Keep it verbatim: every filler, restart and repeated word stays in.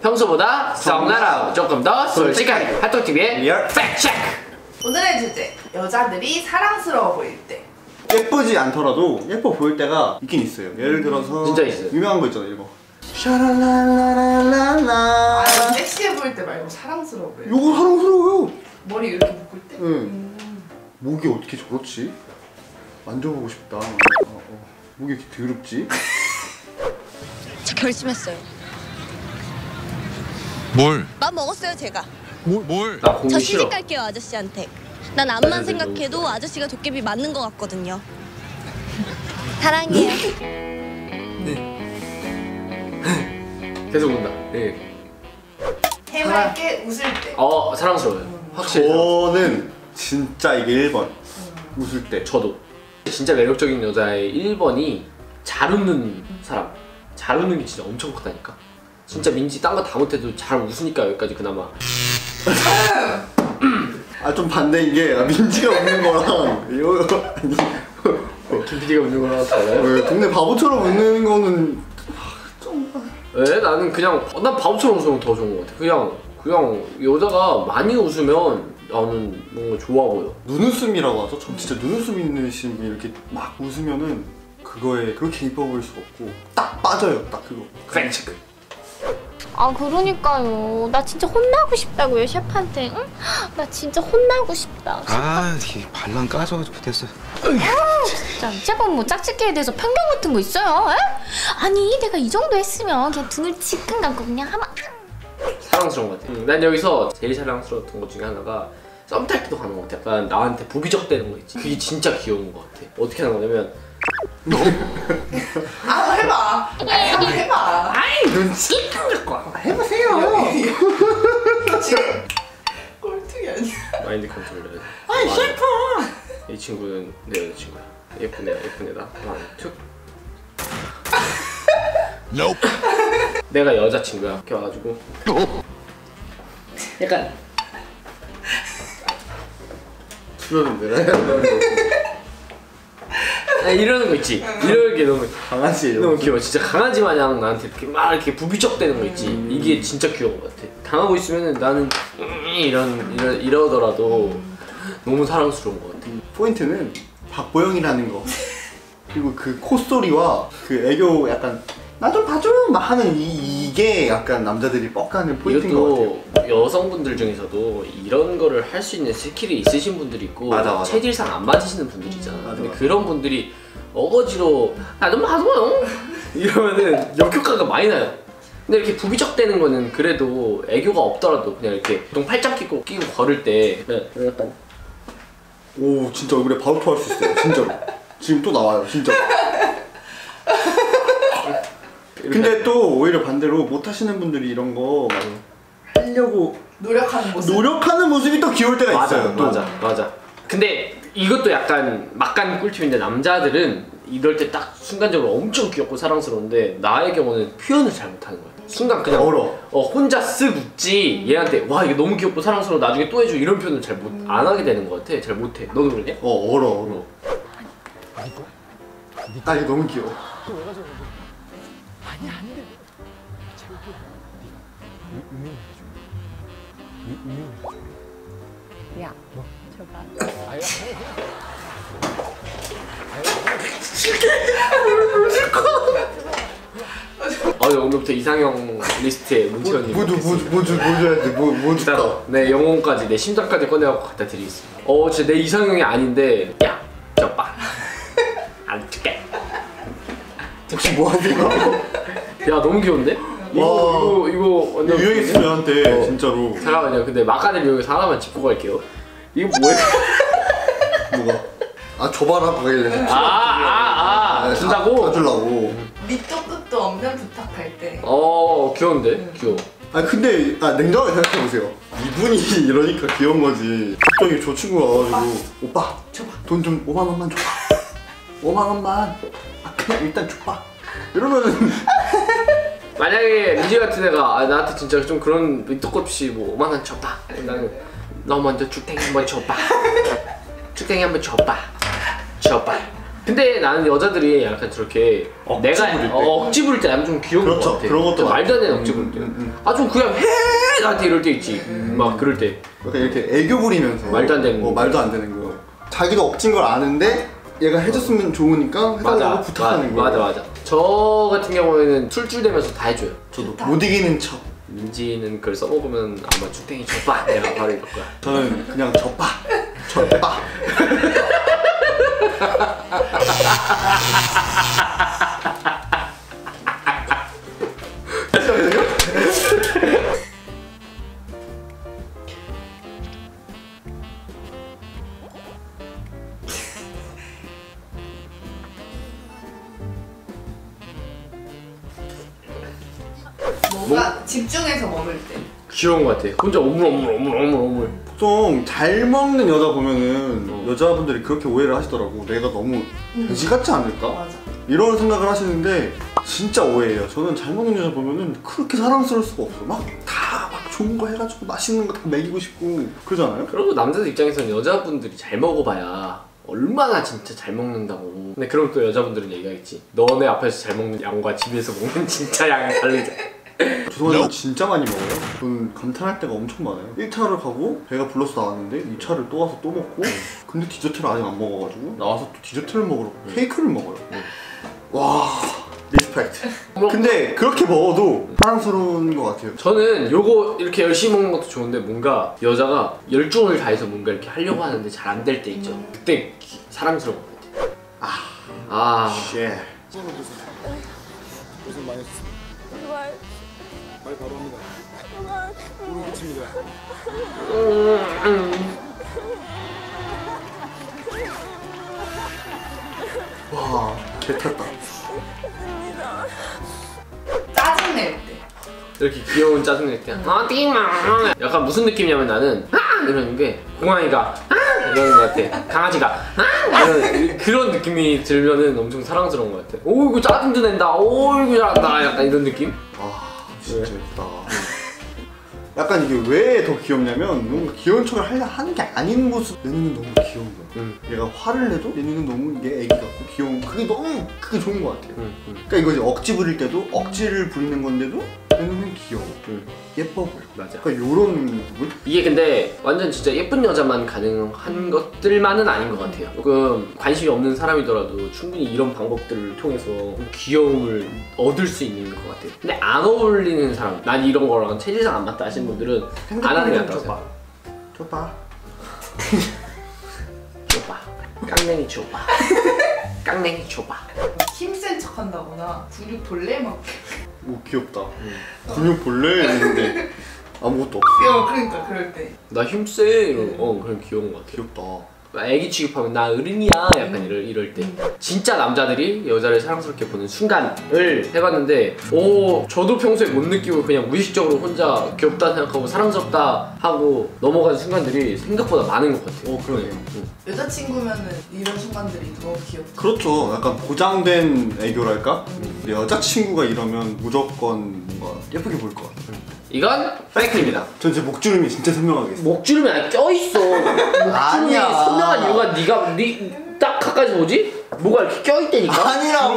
평소보다 썩나라 조금 더 솔직하게 핫도그티비의 리얼 팩트체크. 오늘의 주제, 여자들이 사랑스러워 보일 때. 예쁘지 않더라도 예뻐 보일 때가 있긴 있어요. 예를 들어서 진짜 있어요. 유명한 거 있잖아요. 이거 샤랄랄랄랄라. 아, 섹시해 보일 때 말고 사랑스러워 보일 때. 요거 사랑스러워요. 머리 이렇게 묶을 때? 응. 음. 목이 어떻게 저렇지? 만져보고 싶다. 어, 어. 목이 이렇게 더럽지? 저 결심했어요. 뭘? 맘 먹었어요 제가. 뭘? 뭘? 나 공기 저 싫어. 시집 갈게요 아저씨한테. 난 앞만 생각해도 아저씨가 도깨비 맞는 것 같거든요. 사랑해요. 계속 온다. 네. 해맑게 웃을 때. 어 사랑스러워요. 확실히. 저는 진짜 이게 일 번. 웃을 때. 저도 진짜 매력적인 여자의 일 번이 잘 웃는 사람. 잘 웃는 게 진짜 엄청 크다니까. 진짜 민지 딴 거 다 못해도 잘 웃으니까 여기까지 그나마. 아 좀 반대인 게 아, 민지가 웃는 거랑 이거 아니 김피디가 웃는 거랑 달라요? 왜 동네 바보처럼 웃는 거는 좀 왜? 나는 그냥 난 바보처럼 웃으면 더 좋은 것 같아. 그냥 그냥 여자가 많이 웃으면 나는 뭔가 좋아 보여. 눈웃음이라고 하죠. 전 진짜 눈웃음 있는 분이 이렇게 막 웃으면은 그거에 그렇게 이뻐 보일 수가 없고 딱 빠져요. 딱 그거. 팩트체크. 아 그러니까요. 나 진짜 혼나고 싶다고요 셰프한테. 응? 나 진짜 혼나고 싶다. 아, 이게 발랑 까져가지고 됐어. 진짜 셰프는 뭐 짝짓기에 대해서 편견 같은 거 있어요? 에? 아니 내가 이 정도 했으면 그냥 등을 지끈 감고 그냥 하면 사랑스러운 것 같아. 응, 난 여기서 제일 사랑스러웠던 것 중에 하나가 썸 탈 때도 가는 것 같아. 약간 나한테 부비적대는 거 있지. 그게 진짜 귀여운 것 같아. 어떻게 하는 거냐면 아, 해봐. 아, 해봐. 아이 눈치 갖고 해보세요. 지금 꼴뚜기 아니야. 마인드 컨트롤. 아이, 셰프. 이 친구는 내 여자친구야. 예쁜 애야, 예쁜 애다. 하나, 툭. Nope. 내가 여자친구야. 이렇게 와가지고 약간 그러는데 아, 이러는 거 있지. 이런 게 너무 강아지예요. 너무 귀여워. 진짜 강아지 마냥 나한테 이렇게 막 이렇게 부비적대는 거 있지. 음. 이게 진짜 귀여운 것 같아. 당하고 있으면은 나는 이런 이러, 이러더라도 너무 사랑스러운 것 같아. 포인트는 박보영이라는 거 그리고 그 콧소리와 그 애교 약간 나 좀 봐줘 막 하는 이, 이게 약간 남자들이 뻑가는 포인트인 것 같아요. 이것도 여성분들 중에서도 이런 거를 할 수 있는 스킬이 있으신 분들이 있고 맞아, 맞아. 체질상 안 맞으시는 분들 있잖아. 맞아, 근데 맞아. 그런 분들이 어거지로 나 좀 봐줘요 이러면은 역효과가 많이 나요. 근데 이렇게 부비적대는 거는 그래도 애교가 없더라도 그냥 이렇게 보통 팔짱 끼고 끼고 걸을 때 그냥 약간 오 진짜 얼굴에 바로 토할 수 있어요. 진짜로. 지금 또 나와요. 진짜. 근데 또 오히려 반대로 못 하시는 분들이 이런 거 막 하려고 노력하는 모습. 노력하는 모습이 또 귀여울 때가 맞아, 있어요. 또. 맞아, 맞아. 근데 이것도 약간 막간 꿀팁인데 남자들은 이럴 때 딱 순간적으로 엄청 귀엽고 사랑스러운데 나의 경우는 표현을 잘 못하는 거야. 순간 그냥 얼어. 어, 혼자 쓱 웃지 얘한테 와 이게 너무 귀엽고 사랑스러워 나중에 또 해줘 이런 표현을 잘 못 안 하게 되는 것 같아. 잘 못해. 너도 그러냐? 어 얼어 얼어. 아 이거 너무 귀여워. 야 아 오늘부터 이상형 리스트에 문채원님 뭐도 뭐 뭐 줘 줘야 돼. 뭐 뭐 일단 줄까? 내 영혼까지 내 심장까지 꺼내갖고 갖다 드리겠습니다. 어 진짜 내 이상형이 아닌데 야 저빠 안 줄게. 혹시 뭐 하세요? 야 너무 귀여운데? 이거 이거 이거 완전 유행했어 저한테 어. 진짜로. 잠깐만요. 근데 마카데미 여기서 하나만 짚고 갈게요. 이게 뭐야? 뭐가? 아 줘봐라 그러길래. 아아아 네, 준다고? 다 주려고. 밑도 끝도 없는 부탁할 때. 어 귀여운데? 귀여워. 아 근데 아 냉정하게 생각해보세요. 이분이 이러니까 귀여운 거지. 갑자기 저 친구가 와가지고 오빠 줘봐. 돈 좀 오만 원만 줘봐. 오만 원만. 아 그냥 일단 줘봐. 이러면은 만약에 민지 같은 애가 아, 나한테 진짜 좀 그런 밑도 끝 없이 뭐 오만 원 줘봐. 나는 너 먼저 죽탱이 한번 줘봐. 죽탱이 한번 줘봐. 줘봐. 근데 나는 여자들이 약간 저렇게 억지 내가 부릴 때. 어, 억지 부릴 때 나는 좀 귀여운 그렇죠. 것 같아. 그런 것도 좀 말도 안 되는 많- 억지 음, 부릴 때. 음, 음. 아주 그냥 해 나한테 이럴 때 있지. 막 그럴 때. 그러니까 이렇게 애교 부리면서 말도 안 되는 어, 거. 말도 안 되는 거. 자기도 억진 걸 아는데 얘가 해줬으면 좋으니까 해달라고 맞아. 부탁하는 마- 거. 맞아 맞아. 저 같은 경우에는 술줄대면서 다 해줘요. 저도 못 이기는 척. 민지는 그걸 써먹으면 아마 주탱이 젖봐 내가 바로 이럴 거야. 저는 그냥 젖봐. 젖봐. 뭔가 집중해서 먹을 때. 귀여운 것 같아. 혼자 오물 오물 오물 오물 오물. 보통 잘 먹는 여자 보면은 어. 여자분들이 그렇게 오해를 하시더라고. 내가 너무 돼지 같지 않을까? 맞아. 이런 생각을 하시는데 진짜 오해예요. 저는 잘 먹는 여자 보면은 그렇게 사랑스러울 수가 없어. 막 다 막 좋은 거 해가지고 맛있는 거 다 먹이고 싶고 그러잖아요. 그리고 남자들 입장에서는 여자분들이 잘 먹어봐야 얼마나 진짜 잘 먹는다고. 근데 그럼 또 여자분들은 얘기하겠지. 너네 앞에서 잘 먹는 양과 집에서 먹는 진짜 양이 다르지. 죄송하지만 진짜 많이 먹어요. 저는 감탄할 때가 엄청 많아요. 일 차를 가고 배가 불러서 나왔는데 이 차를 또 와서 또 먹고 근데 디저트를 아직 안 먹어가지고 나와서 또 디저트를 먹으러 케이크를 먹어요. 와 리스펙트. 근데 그렇게 먹어도 사랑스러운 것 같아요. 저는 요거 이렇게 열심히 먹는 것도 좋은데 뭔가 여자가 열중을 다해서 뭔가 이렇게 하려고 하는데 잘 안 될 때 있죠. 그때 기- 사랑스러운 것 같아요. 아, 아, 쉣. 와 개탔다. 짜증낼 때. 이렇게 귀여운 짜증낼 때 아, 띵마 약간 무슨 느낌이냐면 나는 아 이러는 게 공항이가 아 이러는 것 같아. 강아지가 아 이런 그런 느낌이 들면은 엄청 사랑스러운 것 같아. 오 이거 짜증도 낸다. 오 이거 잘한다. 약간 이런 느낌. 아 진짜 예쁘다. 약간 이게 왜 더 귀엽냐면 뭔가 귀여운 척을 하려 하는 게 아닌 모습. 내 눈은 너무 귀여운 거야. 응. 얘가 화를 내도 내 눈은 너무 이게 애기 같고 귀여운 그게 너무 그게 좋은 것 같아요. 응, 응. 그러니까 이거지 억지 부릴 때도 억지를 부리는 건데도 내 눈은 귀여워. 응. 예뻐 보여. 맞아. 그러니까 요런 부분? 이게 근데 완전 진짜 예쁜 여자만 가능한 것들만은 아닌 것 같아요. 조금 관심이 없는 사람이더라도 충분히 이런 방법들을 통해서 귀여움을 얻을 수 있는 것 같아요. 근데 안 어울리는 사람, 난 이런 거랑 체질상 안 맞다 하시는 분들은 안 하는 게 낫다고 줘봐. 생각해요. 줘봐. 줘봐. 깡냉이 줘봐. 깡냉이 줘봐. 힘센 척 한다거나 근육 볼래 막. 오 귀엽다. 근육 볼래? 이랬는데 아무것도 없어. 야 그러니까 그럴 때. 나 힘세. 이런 어 그런 귀여운 것 같아요. 귀엽다. 애기 취급하면 나 어른이야 약간 이럴, 이럴 때 진짜 남자들이 여자를 사랑스럽게 보는 순간을 해봤는데 오 저도 평소에 못 느끼고 그냥 무의식적으로 혼자 귀엽다 생각하고 사랑스럽다 하고 넘어가는 순간들이 생각보다 많은 것 같아요. 어 그러네요. 응. 여자친구면은 이런 순간들이 너무 귀엽다. 그렇죠. 약간 보장된 애교랄까? 근데 여자친구가 이러면 무조건 뭔가 예쁘게 보일 것 같아요. 이건 팩트입니다. 전 제 목주름이 진짜 선명하게 있어요. 목주름이 아니라 껴있어. 목주름이 아니야. 선명한 이유가 네가 네 딱 가까이서 보지? 뭐가 이렇게 껴있다니까? 아니라고.